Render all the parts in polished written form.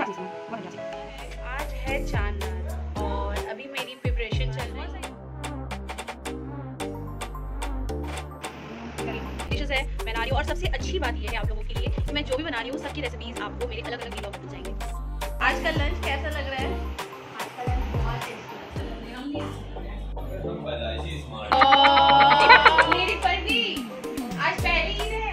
आज है चांद रात और अभी मेरी प्रिपरेशन चल रही है। डिशेस है मैं बना रही हूँ और सबसे अच्छी बात ये है आप लोगों के लिए कि मैं जो भी बना रही हूँ सबकी रेसिपीज आपको मेरे अलग अलग वीडियो में मिल जाएंगे। आज का लंच कैसा लग रहा है? आज का लंच बहुत टेस्टी मेरी परवी आज पहली ईद है।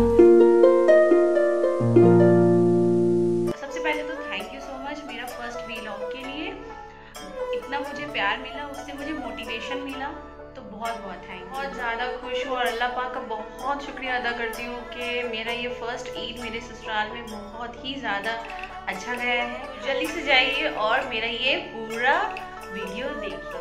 सबसे पहले तो थैंक यू सो मच मेरा फर्स्ट व्लॉग के लिए, इतना मुझे प्यार मिला, उससे मुझे मोटिवेशन मिला, तो बहुत बहुत थैंक। बहुत ज़्यादा खुश हूँ और अल्लाह पाक का बहुत शुक्रिया अदा करती हूँ कि मेरा ये फर्स्ट ईद मेरे ससुराल में बहुत ही ज़्यादा अच्छा गया है। जल्दी से जाइए और मेरा ये पूरा वीडियो देखिए।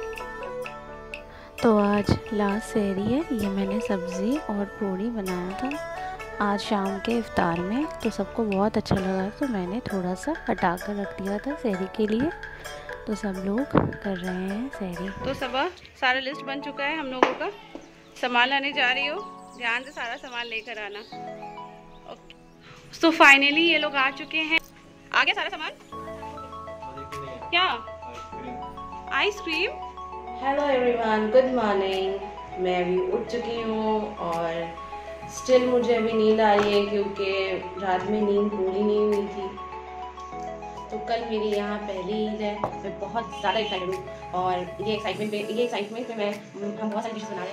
तो आज लास्ट सहरी है, ये मैंने सब्ज़ी और पूड़ी बनाया था आज शाम के इफ्तार में, तो सबको बहुत अच्छा लगा तो मैंने थोड़ा सा हटा कर रख दिया था सहरी के लिए। तो सब लोग कर रहे हैं सहरी। तो सब सारा लिस्ट बन चुका है हम लोगों का। सामान लाने जा रही हो, ध्यान से सारा सामान लेकर आना। ओके तो फाइनली ये लोग आ चुके हैं। आ गया सारा सामान? क्या ice cream? Hello everyone, good morning. मैं अभी उठ चुकी हूँ और स्टिल मुझे अभी नींद आ रही है क्योंकि रात में नींद पूरी नहीं हुई थी। तो कल मेरी यहाँ पहली ईद है, मैं बहुत ज़्यादा एक्साइटेड हूँ और ये एक्साइटमेंट में हम बहुत सारी डिशेस बना रहे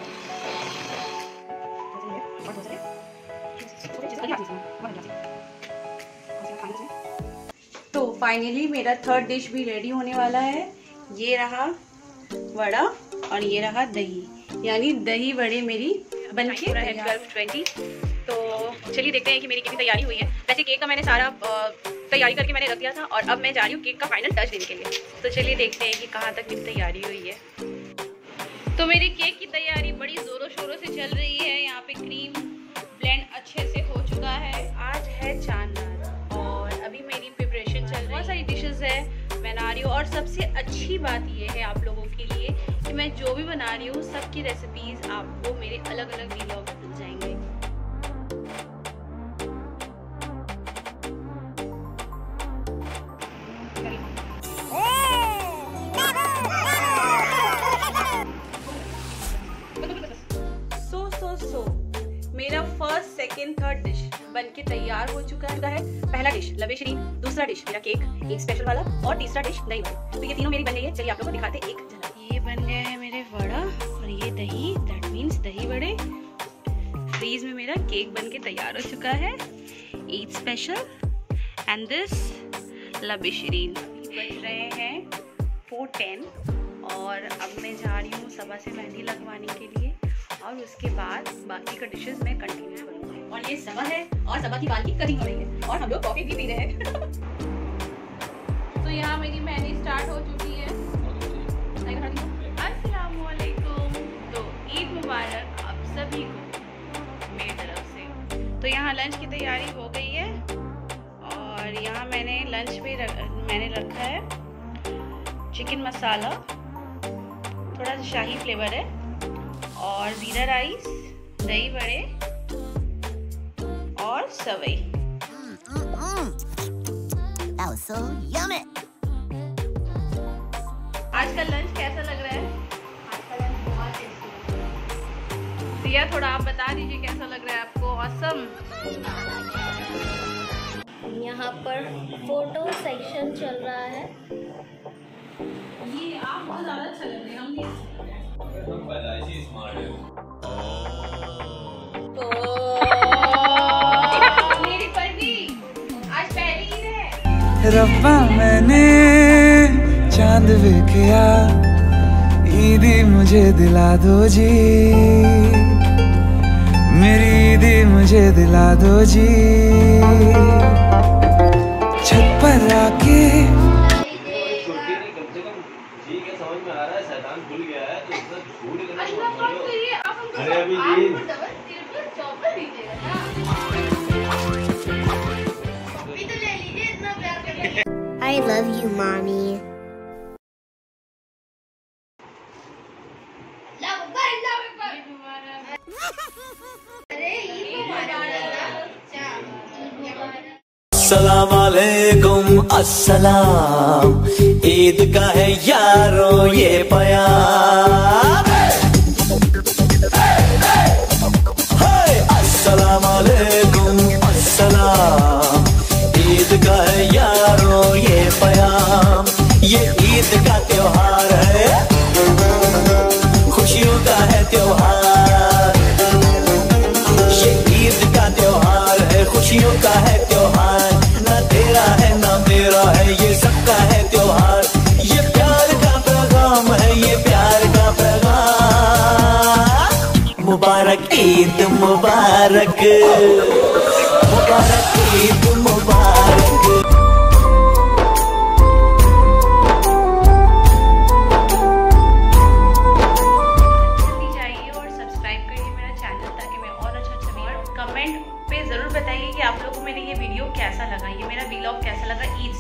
हैं। तो फाइनली मेरा थर्ड डिश भी रेडी होने वाला है। ये रहा वड़ा और ये रहा दही, यानी दही बड़े मेरी बनके है 12:20। तो चलिए देखते हैं कि मेरी कितनी तैयारी हुई है। वैसे केक का मैंने सारा तैयारी करके मैंने रख दिया था और अब मैं जा रही हूँ केक का फाइनल टच देने के लिए। तो चलिए देखते हैं कि कहाँ तक मेरी तैयारी हुई है। तो मेरी केक की तैयारी बड़ी ज़ोरों शोरों से चल रही है। यहाँ पे क्रीम ब्लेंड अच्छे से हो चुका है। आज है चांद रात और अभी मेरी प्रिपरेशन चल रही है। बहुत सारी डिशेस है मैं बना रही हूँ और सबसे अच्छी बात ये है आप लोगों के लिए कि मैं जो भी बना रही हूँ सबकी रेसिपीज आपको मेरे अलग अलग वीडियो में मिल जाएंगे। मेरा फर्स्ट सेकेंड थर्ड डिश बनके तैयार हो चुका है। पहला डिश लबे शरीन, दूसरा डिश मेरा केक एक स्पेशल वाला और तीसरा डिश दही वड़ा। तो ये तीनों मेरी बन गई है। चलिए आप लोगों को दिखाते एक झलक। ये बन गए हैं मेरे वड़ा और ये दही, दैट मीन्स दही वड़े। फ्रीज में मेरा केक बनके तैयार हो चुका है, ईद स्पेशल। एंड दिस लबे शरीन। बज रहे हैं 4:10 और अब मैं जा रही हूँ सबा से मेहंदी लगवाने के लिए और उसके बाद बाकी का डिशेस मैं कंटिन्यू करूँगी। और ये सबा है और सबा की बाल की कटिंग हो रही है और हम लोग कॉफी भी पी रहे हैं। तो यहाँ मेरी मेहंदी स्टार्ट हो चुकी है। अस्सलाम वालेकुम। तो ईद मुबारक आप सभी को मेरी तरफ से। तो यहाँ लंच की तैयारी हो गई है और यहाँ मैंने लंच में मैंने रखा है चिकन मसाला, थोड़ा सा शाही फ्लेवर है, और जीरा राइस, दही बड़े और सवई। That was so yummy. आज का लंच कैसा लग रहा है? आज का लंच बहुत टेस्टी है। दिया थोड़ा आप बता दीजिए कैसा लग रहा है आपको? ऑसम। यहाँ पर फोटो सेक्शन चल रहा है। ये आप बहुत ज़्यादा अच्छा लग रहे हैं। हम मेरी परवी आज पहली ईद है। रब्बा मैंने चांद वेखिया, ईदी मुझे दिला दो जी, मेरी ईदी मुझे दिला दो जी। छत पर आके I love you, mommy. अस्सलाम वालेकुम अस्सलाम, ईद का है यारों ये प्यार। अस्सलाम वालेकुम अस्सलाम, ईद का है यारों ये प्याम। ये ईद का त्योहार है, खुशियों का है त्योहार। ये ईद का त्योहार है, खुशियों का है त्योहार। ना तेरा है ना मेरा है, ये सबका है त्योहार। ये प्यार का पैगाम है, ये प्यार का पैगाम। मुबारक ईद मुबारक, मुबारक ईद मुबारक। कमेंट पे ज़रूर बताइए कि आप लोगों को मेरा ये वीडियो कैसा लगा, ये मेरा व्लॉग कैसा लगा ईद